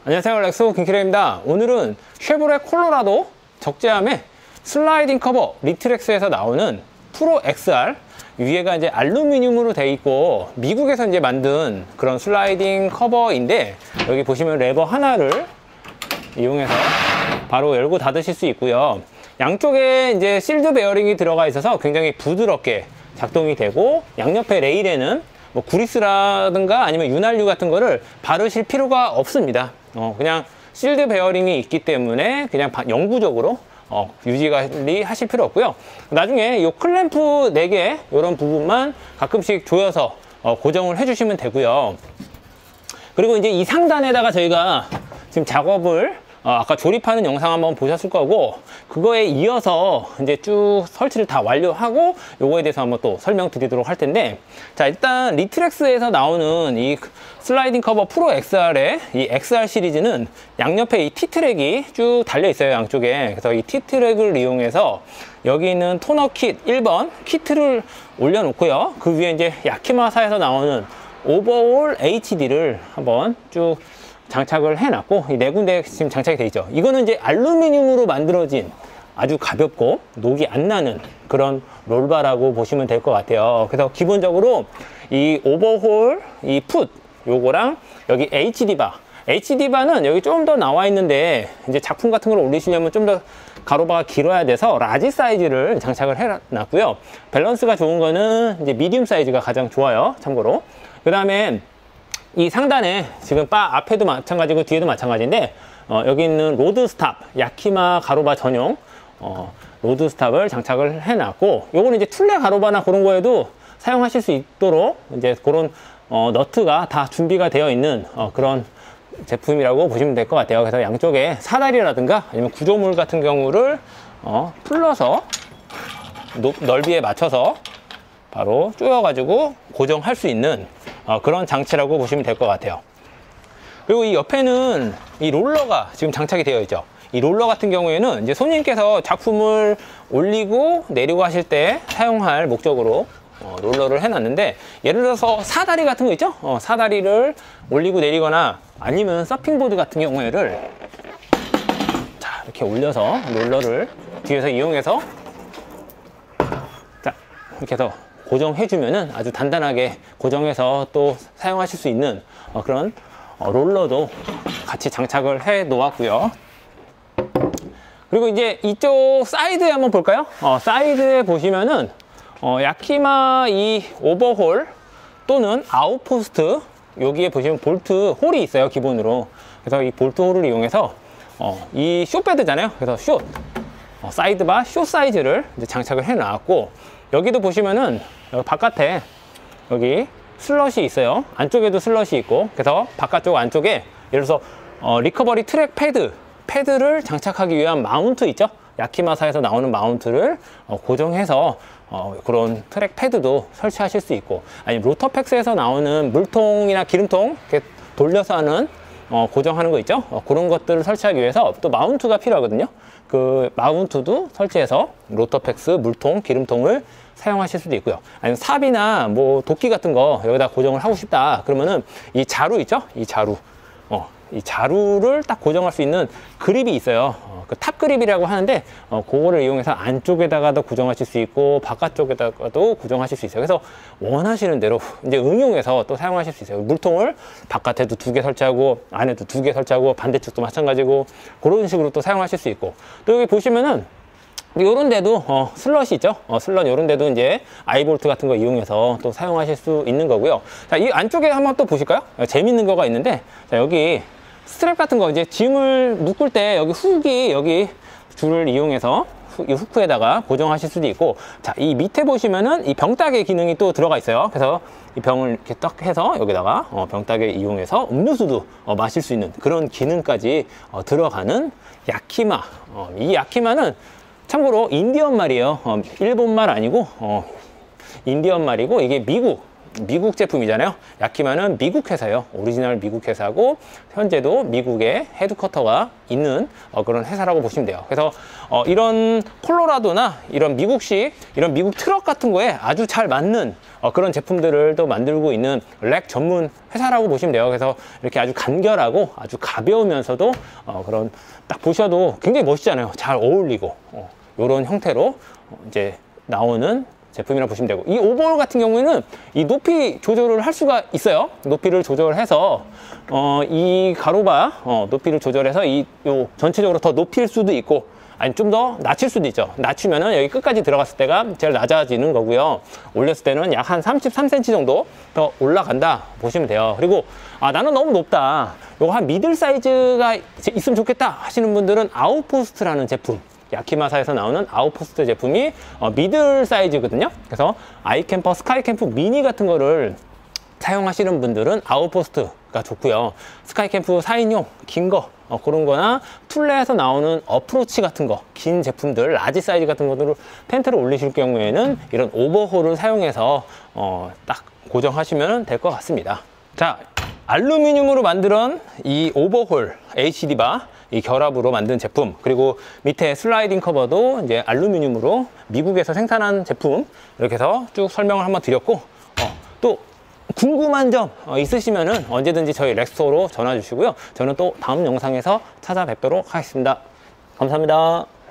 안녕하세요, 렉소 김키레입니다. 오늘은 쉐보레 콜로라도 적재함의 슬라이딩 커버 리트렉스에서 나오는 프로 XR, 위에가 이제 알루미늄으로 되어 있고 미국에서 이제 만든 그런 슬라이딩 커버인데, 여기 보시면 레버 하나를 이용해서 바로 열고 닫으실 수 있고요. 양쪽에 이제 실드 베어링이 들어가 있어서 굉장히 부드럽게 작동이 되고, 양옆에 레일에는 뭐 구리스라든가 아니면 윤활유 같은 거를 바르실 필요가 없습니다. 그냥 실드 베어링이 있기 때문에 그냥 영구적으로 유지 관리 하실 필요 없고요. 나중에 요 클램프 4개 이런 부분만 가끔씩 조여서 고정을 해주시면 되고요. 그리고 이제 이 상단에다가 저희가 지금 작업을 아까 조립하는 영상 한번 보셨을 거고, 그거에 이어서 이제 쭉 설치를 다 완료하고 요거에 대해서 한번 또 설명드리도록 할 텐데, 자, 일단 리트렉스에서 나오는 이 슬라이딩 커버 프로 XR의 이 XR 시리즈는 양옆에 이 T트랙이 쭉 달려 있어요, 양쪽에. 그래서 이 T트랙을 이용해서 여기 있는 토너 킷 1번 키트를 올려놓고요. 그 위에 이제 야키마사에서 나오는 오버올 HD를 한번 쭉 장착을 해놨고, 이 4군데 지금 장착이 되어 있죠. 이거는 이제 알루미늄으로 만들어진 아주 가볍고 녹이 안 나는 그런 롤바라고 보시면 될 것 같아요. 그래서 기본적으로 이 오버홀 이 풋 요거랑 여기 HD바는 여기 좀 더 나와 있는데, 이제 작품 같은 걸 올리시려면 좀 더 가로바가 길어야 돼서 라지 사이즈를 장착을 해놨고요. 밸런스가 좋은 거는 이제 미디움 사이즈가 가장 좋아요, 참고로. 그 다음에 이 상단에 지금 바 앞에도 마찬가지고 뒤에도 마찬가지인데, 여기 있는 로드 스탑, 야키마 가로바 전용 로드 스탑을 장착을 해놨고, 요거는 이제 툴레 가로바나 그런 거에도 사용하실 수 있도록 이제 그런 너트가 다 준비가 되어 있는 그런 제품이라고 보시면 될 것 같아요. 그래서 양쪽에 사다리라든가 아니면 구조물 같은 경우를 풀러서 넓이에 맞춰서 바로 조여가지고 고정할 수 있는 그런 장치라고 보시면 될 것 같아요. 그리고 이 옆에는 이 롤러가 지금 장착이 되어 있죠. 이 롤러 같은 경우에는 이제 손님께서 작품을 올리고 내리고 하실 때 사용할 목적으로 롤러를 해놨는데, 예를 들어서 사다리 같은 거 있죠? 사다리를 올리고 내리거나 아니면 서핑보드 같은 경우에를 자, 이렇게 올려서 롤러를 뒤에서 이용해서 자, 이렇게 해서 고정해주면은 아주 단단하게 고정해서 또 사용하실 수 있는 그런 롤러도 같이 장착을 해 놓았고요. 그리고 이제 이쪽 사이드에 한번 볼까요? 사이드에 보시면은 야키마 이 오버홀 또는 아웃포스트, 여기에 보시면 볼트 홀이 있어요, 기본으로. 그래서 이 볼트 홀을 이용해서 이 숏배드잖아요. 그래서 사이드바 숏 사이즈를 이제 장착을 해 놨고, 여기도 보시면은 여기 바깥에 여기 슬럿이 있어요. 안쪽에도 슬럿이 있고, 그래서 바깥쪽 안쪽에 예를 들어서 리커버리 트랙 패드를 장착하기 위한 마운트 있죠? 야키마사에서 나오는 마운트를 고정해서 그런 트랙 패드도 설치하실 수 있고, 아니면 로터팩스에서 나오는 물통이나 기름통 이렇게 돌려서 하는 고정하는 거 있죠? 그런 것들을 설치하기 위해서 또 마운트가 필요하거든요. 그 마운트도 설치해서 로터팩스, 물통, 기름통을 사용하실 수도 있고요. 아니면 삽이나 뭐 도끼 같은 거 여기다 고정을 하고 싶다 그러면은 이 자루 있죠? 이 자루를 딱 고정할 수 있는 그립이 있어요. 그 탑 그립이라고 하는데, 그거를 이용해서 안쪽에다가도 고정하실 수 있고 바깥쪽에다가도 고정하실 수 있어요. 그래서 원하시는 대로 이제 응용해서 또 사용하실 수 있어요. 물통을 바깥에도 2개 설치하고 안에도 2개 설치하고 반대쪽도 마찬가지고, 그런 식으로 또 사용하실 수 있고, 또 여기 보시면은 요런 데도 슬럿이 있죠. 슬럿 요런 데도 이제 아이볼트 같은 거 이용해서 또 사용하실 수 있는 거고요. 자, 이 안쪽에 한번 또 보실까요? 재밌는 거가 있는데, 자, 여기 스트랩 같은 거 이제 짐을 묶을 때 여기 훅이 여기 줄을 이용해서 이 후크에다가 고정하실 수도 있고, 자, 이 밑에 보시면은 이 병따개 기능이 또 들어가 있어요. 그래서 이 병을 이렇게 딱 해서 여기다가 병따개 이용해서 음료수도 마실 수 있는 그런 기능까지 들어가는 야키마. 이 야키마는 참고로 인디언 말이에요. 일본 말 아니고 인디언 말이고, 이게 미국 미국 제품이잖아요. 야키마는 미국 회사예요. 오리지널 미국 회사고 현재도 미국에 헤드쿼터가 있는 그런 회사라고 보시면 돼요. 그래서 이런 콜로라도나 이런 미국식 이런 미국 트럭 같은 거에 아주 잘 맞는 그런 제품들을 또 만들고 있는 렉 전문 회사라고 보시면 돼요. 그래서 이렇게 아주 간결하고 아주 가벼우면서도 그런 딱 보셔도 굉장히 멋있잖아요. 잘 어울리고 이런 형태로 이제 나오는 제품이라고 보시면 되고, 이 오버홀 같은 경우에는 이 높이 조절을 할 수가 있어요. 높이를 조절해서 이 가로바 높이를 조절해서 요 전체적으로 더 높일 수도 있고, 아니 좀 더 낮출 수도 있죠. 낮추면은 여기 끝까지 들어갔을 때가 제일 낮아지는 거고요. 올렸을 때는 약 한 33cm 정도 더 올라간다 보시면 돼요. 그리고 나는 너무 높다, 요거 한 미들 사이즈가 있으면 좋겠다 하시는 분들은 아웃포스트라는 제품, 야키마사에서 나오는 아웃포스트 제품이 미들 사이즈거든요. 그래서 아이캠퍼, 스카이캠프 미니 같은 거를 사용하시는 분들은 아웃포스트가 좋고요. 스카이캠프 4인용 긴 거 그런 거나 툴레에서 나오는 어프로치 같은 거, 긴 제품들, 라지 사이즈 같은 것들을 텐트를 올리실 경우에는 이런 오버홀을 사용해서 딱 고정하시면 될 것 같습니다. 자, 알루미늄으로 만든 이 오버홀 HD바, 이 결합으로 만든 제품, 그리고 밑에 슬라이딩 커버도 이제 알루미늄으로 미국에서 생산한 제품, 이렇게 해서 쭉 설명을 한번 드렸고, 또 궁금한 점 있으시면은 언제든지 저희 렉스토어로 전화 주시고요. 저는 또 다음 영상에서 찾아뵙도록 하겠습니다. 감사합니다.